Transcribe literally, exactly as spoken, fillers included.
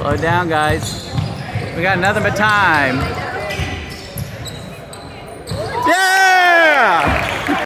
Slow down, guys. We got nothing but time.